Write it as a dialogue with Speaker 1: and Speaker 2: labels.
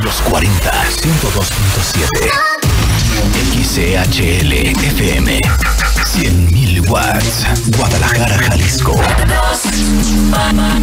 Speaker 1: Los 40, 102.7. XEHL FM. 100.000 watts. Guadalajara, Jalisco.